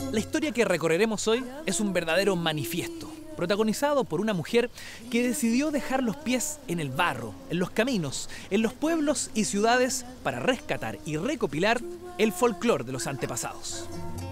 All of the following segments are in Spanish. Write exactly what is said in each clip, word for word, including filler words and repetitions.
La historia que recorreremos hoy es un verdadero manifiesto, protagonizado por una mujer que decidió dejar los pies en el barro, en los caminos, en los pueblos y ciudades para rescatar y recopilar el folclore de los antepasados.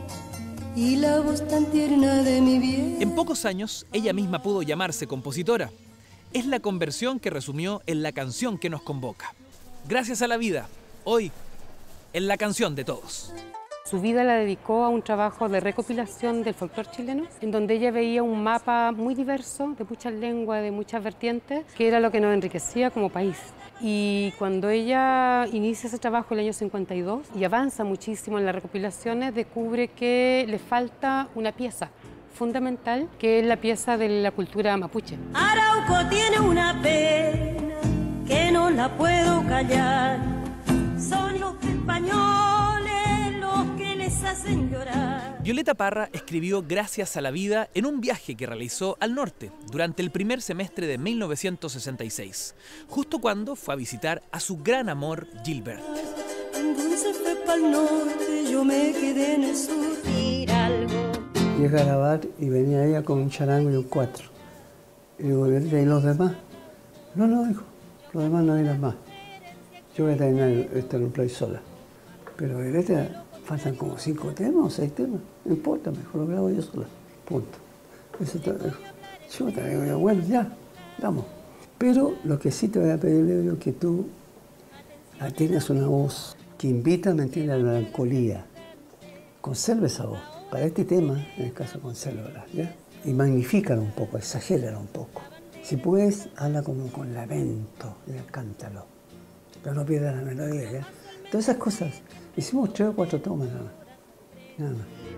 Y la voz tan tierna de mi bien. En pocos años, ella misma pudo llamarse compositora. Es la conversión que resumió en la canción que nos convoca. Gracias a la vida, hoy, en la canción de todos. Su vida la dedicó a un trabajo de recopilación del folclore chileno, en donde ella veía un mapa muy diverso, de muchas lenguas, de muchas vertientes, que era lo que nos enriquecía como país. Y cuando ella inicia ese trabajo en el año cincuenta y dos y avanza muchísimo en las recopilaciones, descubre que le falta una pieza fundamental, que es la pieza de la cultura mapuche. Arauco tiene una pena que no la puedo callar. Son los españoles los que les hacen llorar. Violeta Parra escribió Gracias a la vida en un viaje que realizó al norte durante el primer semestre de mil novecientos sesenta y seis, justo cuando fue a visitar a su gran amor Gilbert. Cuando se fue pa'l norte, yo me quedé en el sur. Algo. Llega a grabar y venía ella con un charango y un cuatro. Y digo, ¿y los demás? No, no, dijo, los demás no vienen más. Yo voy a terminar esto en un play sola. Pero Violeta, faltan como cinco temas o seis temas. No importa, mejor lo grabo yo sola. Punto. Eso te dijo. Yo te digo, bueno, ya, vamos. Pero lo que sí te voy a pedir, Leo, que tú tienes una voz que invita, ¿me entiendes?, a la melancolía. Conserva esa voz. Para este tema, en el caso, consérvala, ¿ya? Y magnifícalo un poco, exagéralo un poco. Si puedes, habla como con lamento, ya, cántalo. Pero no pierdas la melodía, ¿ya? Todas esas cosas. Hicimos tres o cuatro tomas nada más. Nada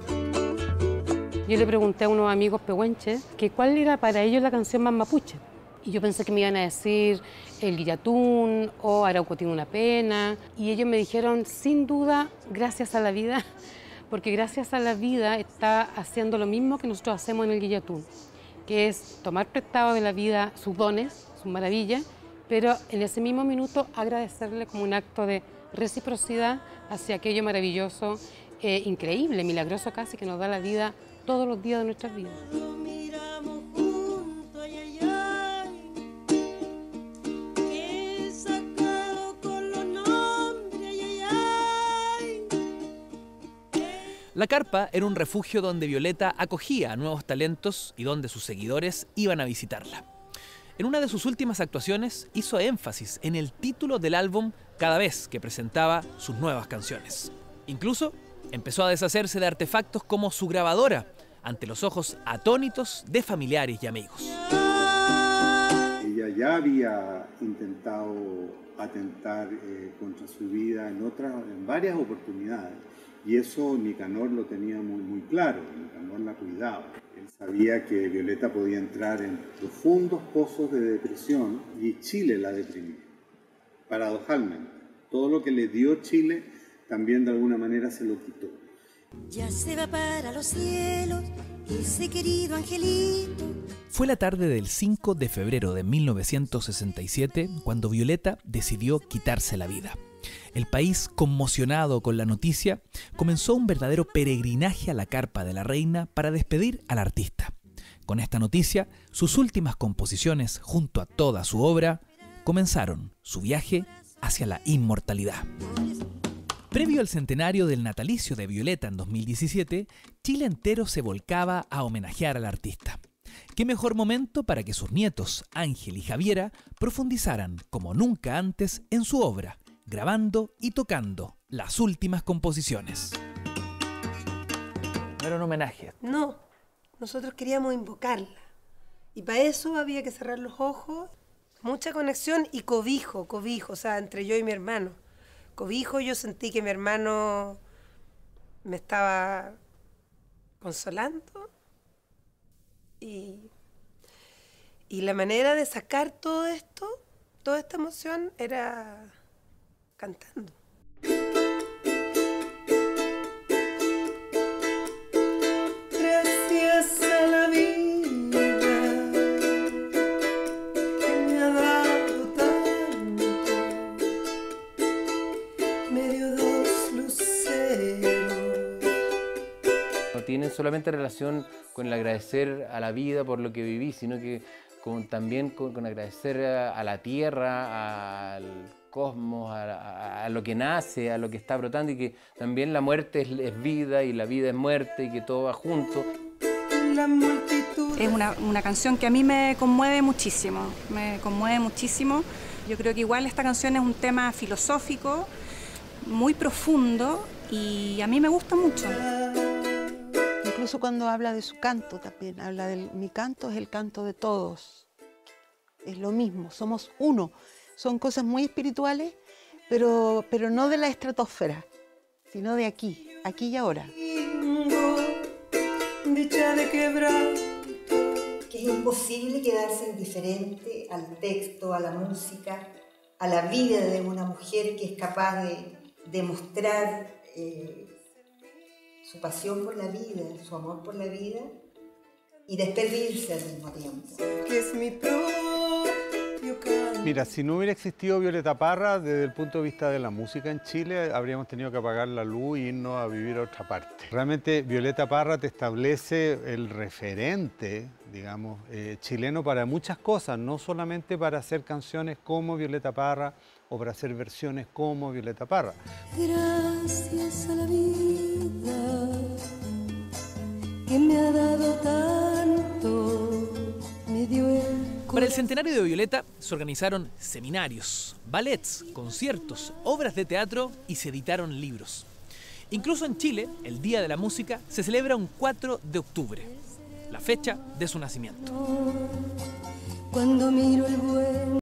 más. Yo le pregunté a unos amigos pehuenches que cuál era para ellos la canción más mapuche. Y yo pensé que me iban a decir El Guillatún o Arauco tiene una pena. Y ellos me dijeron, sin duda, Gracias a la vida, porque Gracias a la vida está haciendo lo mismo que nosotros hacemos en el Guillatún, que es tomar prestado de la vida sus dones, sus maravillas, pero en ese mismo minuto agradecerle como un acto de reciprocidad hacia aquello maravilloso, eh, increíble, milagroso casi, que nos da la vida todos los días de nuestras vidas. La carpa era un refugio donde Violeta acogía a nuevos talentos y donde sus seguidores iban a visitarla. En una de sus últimas actuaciones hizo énfasis en el título del álbum cada vez que presentaba sus nuevas canciones. Incluso empezó a deshacerse de artefactos como su grabadora, ante los ojos atónitos de familiares y amigos. Ella ya había intentado atentar eh, contra su vida en, otras, en varias oportunidades. Y eso Nicanor lo tenía muy, muy claro, Nicanor la cuidaba. Él sabía que Violeta podía entrar en profundos pozos de depresión y Chile la deprimía. Paradojalmente, todo lo que le dio Chile también de alguna manera se lo quitó. Ya se va para los cielos, ese querido angelito. Fue la tarde del cinco de febrero de mil novecientos sesenta y siete cuando Violeta decidió quitarse la vida. El país, conmocionado con la noticia, comenzó un verdadero peregrinaje a la carpa de la reina para despedir al artista. Con esta noticia, sus últimas composiciones, junto a toda su obra, comenzaron su viaje hacia la inmortalidad. Previo al centenario del natalicio de Violeta en dos mil diecisiete, Chile entero se volcaba a homenajear al artista. ¿Qué mejor momento para que sus nietos, Ángel y Javiera, profundizaran como nunca antes en su obra, grabando y tocando las últimas composiciones? No era un homenaje. No, nosotros queríamos invocarla. Y para eso había que cerrar los ojos, mucha conexión y cobijo, cobijo, o sea, entre yo y mi hermano. Cobijo, yo sentí que mi hermano me estaba consolando. Y, y la manera de sacar todo esto, toda esta emoción, era cantando. Gracias a la vida que me ha dado tanto, me dio dos luceros. tienen solamente relación con el agradecer a la vida por lo que viví, sino que con, también con, con agradecer a, a la tierra, al cosmos, a, a, a lo que nace, a lo que está brotando, y que también la muerte es, es vida y la vida es muerte y que todo va junto. Es una, una canción que a mí me conmueve muchísimo, me conmueve muchísimo. Yo creo que igual esta canción es un tema filosófico, muy profundo, y a mí me gusta mucho. Incluso cuando habla de su canto también, habla de mi canto es el canto de todos. Es lo mismo, somos uno. Son cosas muy espirituales, pero, pero no de la estratosfera, sino de aquí, aquí y ahora. Dicha de quebranto. Que es imposible quedarse indiferente al texto, a la música, a la vida de una mujer que es capaz de demostrar eh, su pasión por la vida, su amor por la vida y despedirse al mismo tiempo. Que es mi propio canto. Mira, si no hubiera existido Violeta Parra, desde el punto de vista de la música en Chile, habríamos tenido que apagar la luz e irnos a vivir a otra parte. Realmente Violeta Parra te establece el referente, digamos, eh, chileno para muchas cosas, no solamente para hacer canciones como Violeta Parra o para hacer versiones como Violeta Parra. Gracias a la vida que me ha dado tanto, me dio el... Para el centenario de Violeta se organizaron seminarios, ballets, conciertos, obras de teatro y se editaron libros. Incluso en Chile, el Día de la Música se celebra un cuatro de octubre, la fecha de su nacimiento. Cuando miro el buen